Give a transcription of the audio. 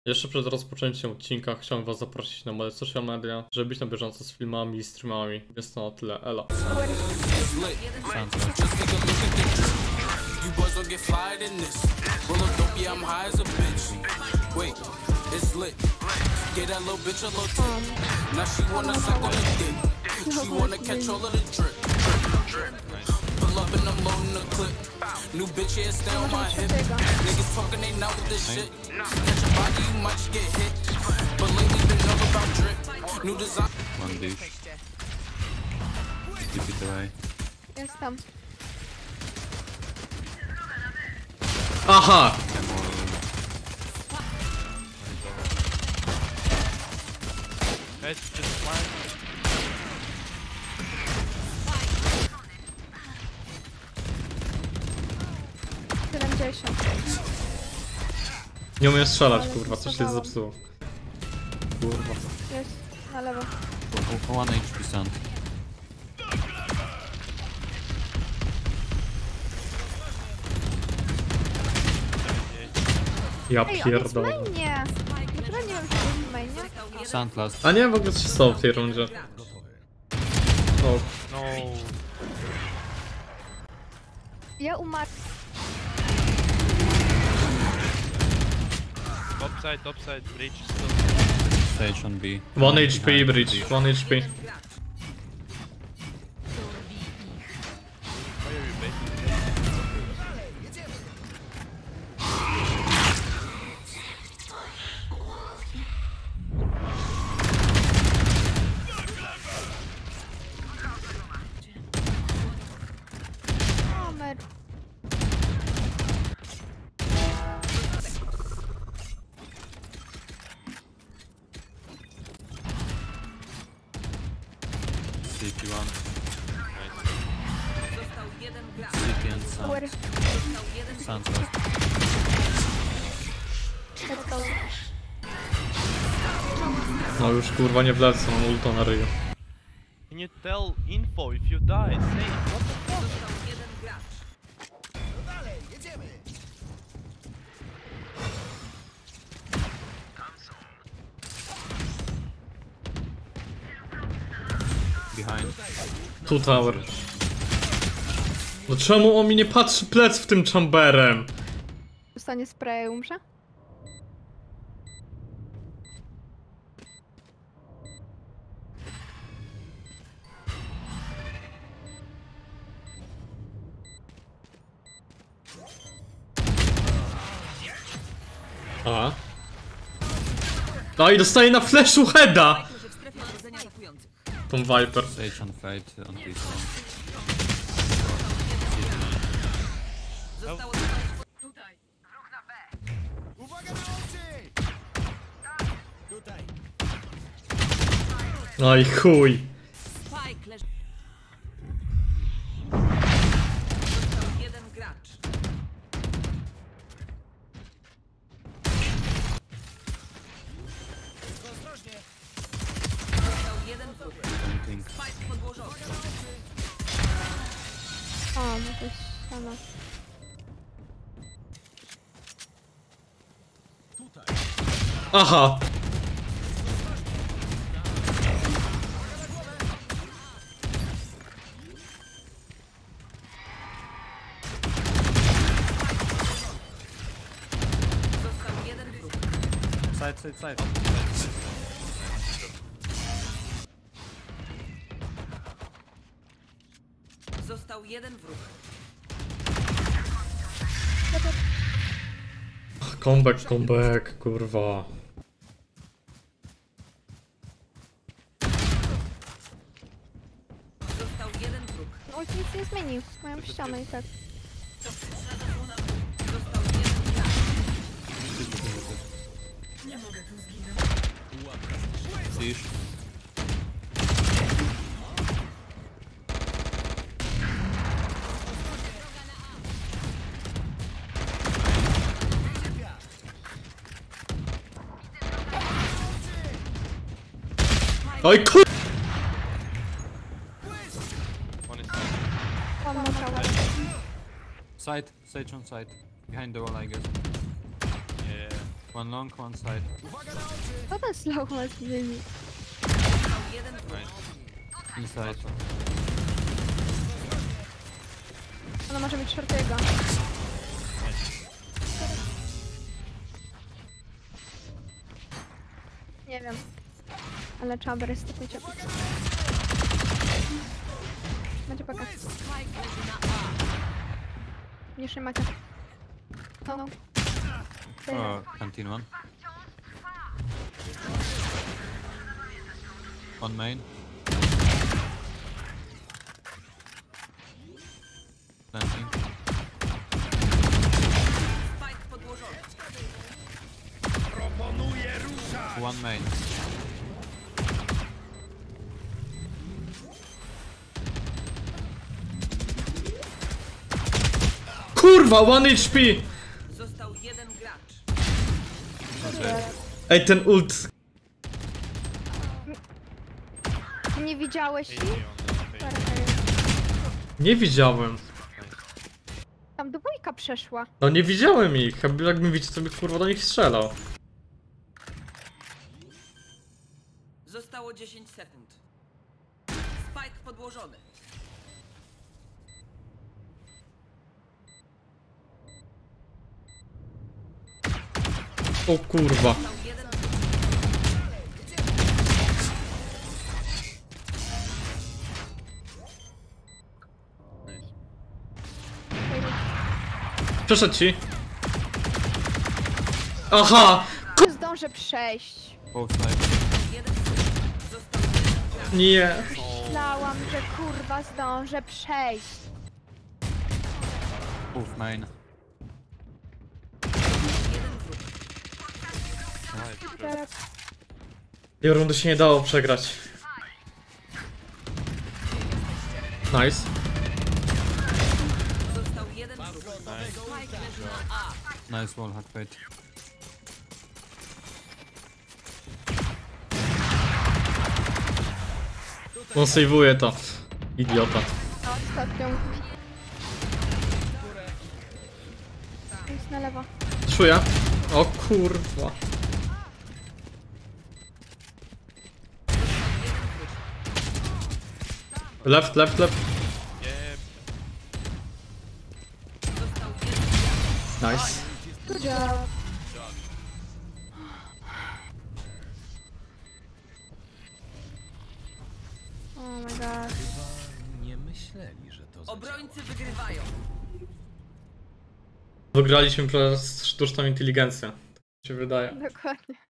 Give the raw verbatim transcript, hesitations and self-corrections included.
Jeszcze przed rozpoczęciem odcinka chciałem was zaprosić na moje social media, żeby być na bieżąco z filmami i streamami. Jest to na tyle, elo. New bitch here stay on my hip. Niggas talking they know this shit. Catch a body, you might just get hit. But lately been all about drip. New design. One dish. Keep it away. Jestem. Aha! Guys, just one. siedemdziesiąt. Nie umiem strzelać, kurwa, coś się zepsuło. Kurwa. Jest na lewo. One H P sand. Ja Ej, on jest w pierdolę. mainie! Dlaczego nie wiem, czy jest w mainie? Sand last. A nie, w ogóle co się stało w tej rundzie? O, No. Ja umarł. Top side, top side, bridge still. Stage on B. one H P bridge, one H P. Why are you baiting? Omer. C P one. C P and sand. Tower. Sand last. Headstone. No już kurwa nie wlecę, mam ulta na ryju. Can you tell info if you die? Say what the fuck? Behind. Two tower. No czemu on mi nie patrzy plec w tym chamberem? Dostanie spray i umrze? A? No i dostaje na flashu heada! Tą Viper. Stage on fade on B sand. No i chuj. Think. O, no to jest ściana. Aha! Side, side, side. Został jeden wróg. Comeback, comeback, kurwa. Został jeden wróg. No ult nic nie zmieni. Mają ścianę i tak. Został jeden gracz. Dish. Oj kur... One is One more tower. Side, stage on side. Behind the wall, I guess. yeah. One long, one side. Co ten slow ma zmieni? Został jeden wróg. Inside. Ona może mieć czwartego. Nie wiem. Ale chamber jest taki ciepły. Będzie paka. Niż nie macie. No, no. Oh, canteen one. One main. Planting. Spike podłożony. One main. Kurwa, one H P! Został jeden gracz. Ej, ten ult. Nie widziałeś ich? Nie widziałem. Tam dwójka przeszła. No nie widziałem ich. Jakbym widział, to by kurwa do nich strzelał. Zostało dziesięć sekund. Spike podłożony. O kurwa. Został jeden wróg. Przeszedł ci. Aha! Nie zdążę przejść. Both side. Jeden wróg. Został jeden gracz. Nie. Myślałam, że kurwa zdążę przejść. Both main. Jeden wróg. Tej rundy się nie dało przegrać. Nice. Został jeden wróg. Spike leży na A. Nice wall hack bait. On save'uje to. Idiota. No, ostatnią. Jest na lewo. Czuję. O kurwa. Left, left, left. Został jeden Nice. Good job. Oh my god. Nie myśleli, że to Obrońcy wygrywają. Wygraliśmy przez sztuczną inteligencję. Tak mi się wydaje. Dokładnie.